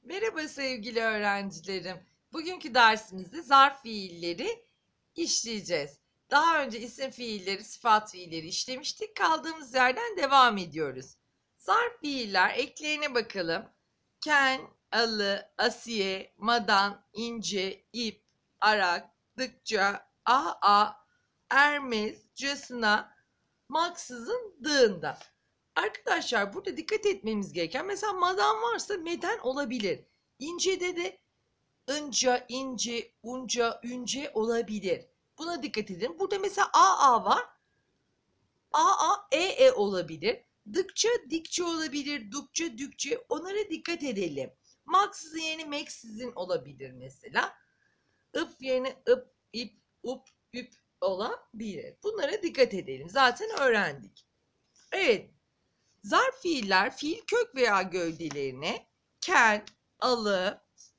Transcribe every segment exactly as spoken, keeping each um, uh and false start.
Merhaba sevgili öğrencilerim. Bugünkü dersimizde zarf fiilleri işleyeceğiz. Daha önce isim fiilleri, sıfat fiilleri işlemiştik. Kaldığımız yerden devam ediyoruz. Zarf fiiller eklerine bakalım. Ken, alı, asiye, madan, ince, ip, arak, dıkça, aa, ermez, casına, maksızın, dığında. Arkadaşlar burada dikkat etmemiz gereken mesela madan varsa meden olabilir. İncede de ınca, ince, unca, ünce olabilir. Buna dikkat edin. Burada mesela aa var. Aa, ee olabilir. Dıkça, dikçe olabilir. Dukça, dükçe. Onlara dikkat edelim. Maksızın yerine meksizin olabilir mesela. Ip yerine ıp, ip, up, üp olabilir. Bunlara dikkat edelim. Zaten öğrendik. Evet. Zarf fiiller fiil kök veya gövdelerine ken, alı,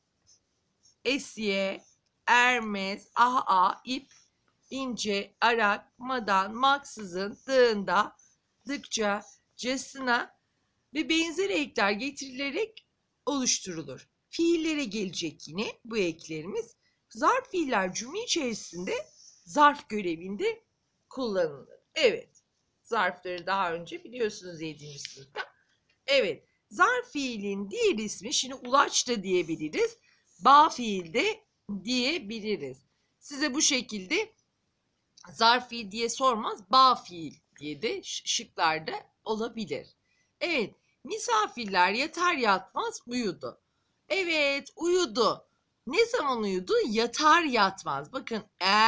esiye, ermez, aha, ip, ince, arak, madan, maksızın, dığında, dıkça, casına ve benzeri ekler getirilerek oluşturulur. Fiillere gelecek yine bu eklerimiz. Zarf fiiller cümle içerisinde zarf görevinde kullanılır. Evet. Zarfları daha önce biliyorsunuz yedinci sınıfta. Evet. Zarf fiilin diğer ismi şimdi ulaç da diyebiliriz. Bağ fiil de diyebiliriz. Size bu şekilde zarf fiil diye sormaz. Bağ fiil diye de şıklarda olabilir. Evet. Misafirler yatar yatmaz uyudu. Evet, uyudu. Ne zaman uyudu? Yatar yatmaz. Bakın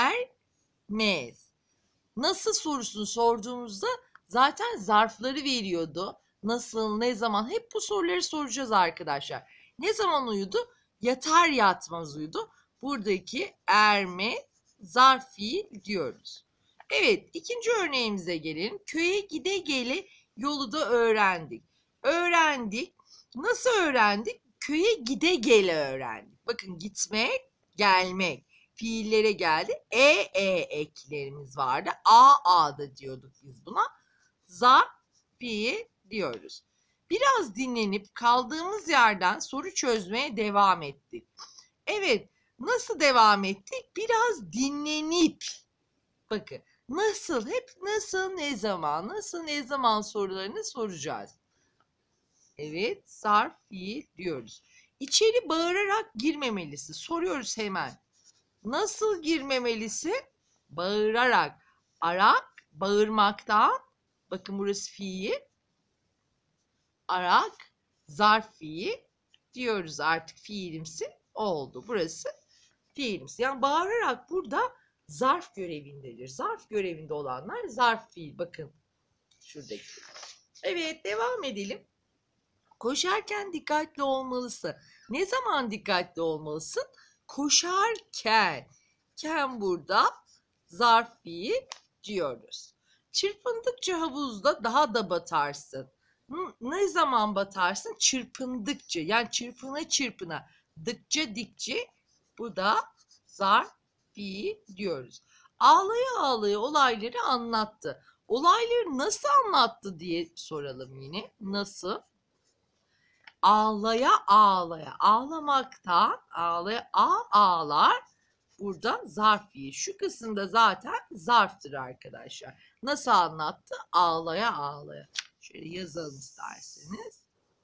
ermez. Nasıl sorusunu sorduğumuzda zaten zarfları veriyordu. Nasıl, ne zaman hep bu soruları soracağız arkadaşlar. Ne zaman uyudu? Yatar yatmaz uyudu. Buradaki erme zarf fiil diyoruz. Evet, ikinci örneğimize gelelim. Köye gide gele yolu da öğrendik. Öğrendik. Nasıl öğrendik? Köye gide gele öğrendik. Bakın gitmek, gelmek fiillere geldi. E, e eklerimiz vardı. A, a da diyorduk biz buna. Zarf fiil diyoruz. Biraz dinlenip kaldığımız yerden soru çözmeye devam ettik. Evet, nasıl devam ettik? Biraz dinlenip. Bakın, nasıl? Hep nasıl, ne zaman, nasıl, ne zaman sorularını soracağız. Evet, zarf fiil diyoruz. İçeri bağırarak girmemelisin. Soruyoruz hemen. Nasıl girmemelisi? Bağırarak. Arak, bağırmaktan. Bakın burası fiil. Arak, zarf fiil diyoruz artık fiilimsi oldu. Burası fiilimsi. Yani bağırarak burada zarf görevindedir. Zarf görevinde olanlar zarf fiil. Bakın şuradaki. Evet, devam edelim. Koşarken dikkatli olmalısın. Ne zaman dikkatli olmalısın? Koşarken. Ken burada zarf fiil diyoruz. Çırpındıkça havuzda daha da batarsın. Ne zaman batarsın? Çırpındıkça. Yani çırpına çırpına. Dıkça dikçe. Bu da zarf fiil diyoruz. Ağlaya ağlaya olayları anlattı. Olayları nasıl anlattı diye soralım yine. Nasıl? Ağlaya ağlaya. Ağlamaktan ağlaya a ağlar. Burada zarf fiil. Şu kısımda zaten zarftır arkadaşlar. Nasıl anlattı? Ağlaya ağlaya. Şöyle yazalım isterseniz.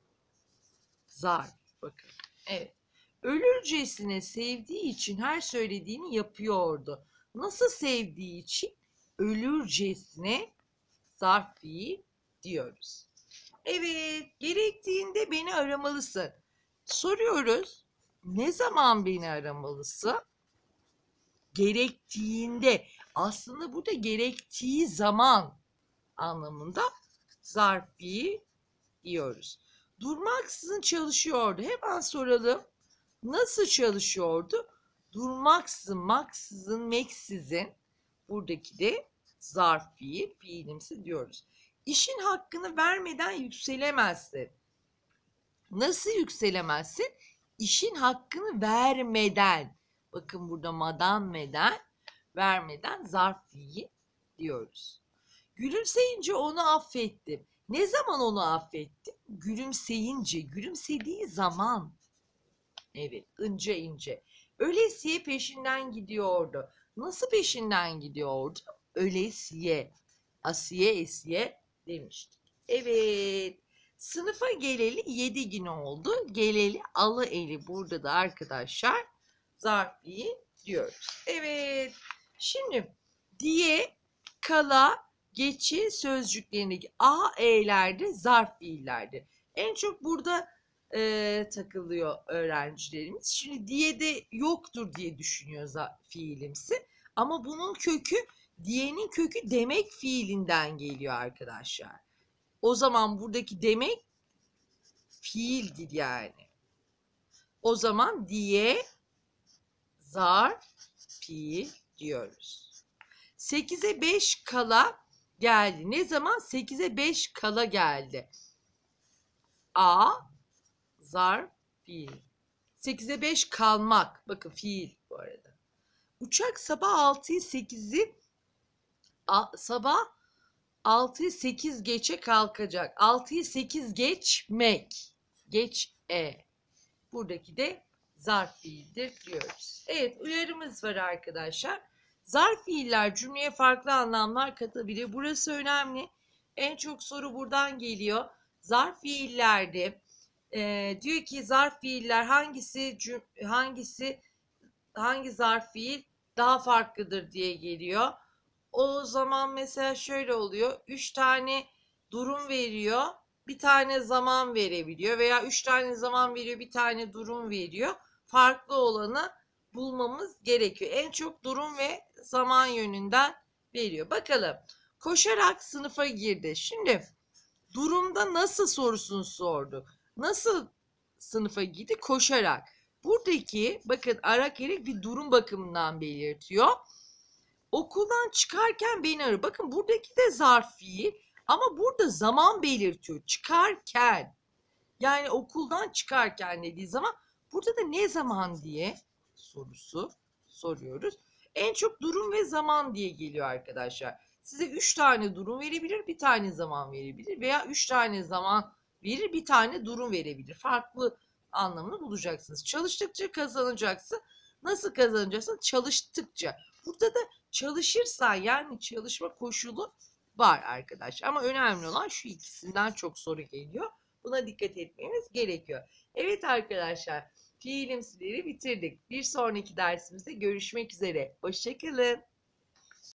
Zarf. Bakın. Evet. Ölürcesine sevdiği için her söylediğini yapıyordu. Nasıl sevdiği için? Ölürcesine zarf fiil diyoruz. Evet, gerektiğinde beni aramalısın. Soruyoruz. Ne zaman beni aramalısın? Gerektiğinde. Aslında burada gerektiği zaman anlamında zarf fiil diyoruz. Durmaksızın çalışıyordu. Hemen soralım. Nasıl çalışıyordu? Durmaksızın, maksızın, meksizin. Buradaki de zarf fiil, fiilimsi diyoruz. İşin hakkını vermeden yükselemezsin. Nasıl yükselemezsin? İşin hakkını vermeden. Bakın burada madan meden, vermeden zarf fiil diyoruz. Gülümseyince onu affettim. Ne zaman onu affettim? Gülümseyince, gülümsediği zaman. Evet, ince ince. Ölesiye peşinden gidiyordu. Nasıl peşinden gidiyordu? Ölesiye. Asiye esiye demiştik. Evet. Sınıfa geleli yedi gün oldu. Geleli alı eli burada da arkadaşlar zarf fiil diyoruz. Evet. Şimdi diye, kala, geçi sözcüklerindeki a, e'lerde zarf fiillerdir. En çok burada e, takılıyor öğrencilerimiz. Şimdi diye de yoktur diye düşünüyor fiilimsi. Ama bunun kökü, diyenin kökü demek fiilinden geliyor arkadaşlar. O zaman buradaki demek fiildir yani. O zaman diye zarf fiil diyoruz. sekize beş kala geldi. Ne zaman? sekize beş kala geldi. A zarf fiil. sekize beş kalmak. Bakın fiil bu arada. Uçak sabah altıyı sekizi sabah altıyı sekiz geçe kalkacak. altıyı sekiz geçmek. Geç e. Buradaki de zarf fiildir diyoruz. Evet, uyarımız var arkadaşlar. Zarf fiiller cümleye farklı anlamlar katabilir. Burası önemli. En çok soru buradan geliyor. Zarf fiillerde e, diyor ki zarf fiiller hangisi hangisi hangi zarf fiil daha farklıdır diye geliyor. O zaman mesela şöyle oluyor. Üç tane durum veriyor. Bir tane zaman verebiliyor veya üç tane zaman veriyor, bir tane durum veriyor. Farklı olanı bulmamız gerekiyor. En çok durum ve zaman yönünden veriyor. Bakalım. Koşarak sınıfa girdi. Şimdi durumda nasıl sorusunu sordu. Nasıl sınıfa girdi? Koşarak. Buradaki bakın ara kerek bir durum bakımından belirtiyor. Okuldan çıkarken beni arıyor. Bakın buradaki de zarf fiil ama burada zaman belirtiyor. Çıkarken. Yani okuldan çıkarken dediği zaman burada da ne zaman diye sorusu soruyoruz. En çok durum ve zaman diye geliyor arkadaşlar. Size üç tane durum verebilir, bir tane zaman verebilir veya üç tane zaman verir, bir tane durum verebilir. Farklı anlamını bulacaksınız. Çalıştıkça kazanacaksın. Nasıl kazanacaksın? Çalıştıkça. Burada da çalışırsan yani çalışma koşulu var arkadaşlar. Ama önemli olan şu ikisinden çok soru geliyor. Buna dikkat etmemiz gerekiyor. Evet arkadaşlar, fiilimsileri bitirdik. Bir sonraki dersimizde görüşmek üzere. Hoşça kalın.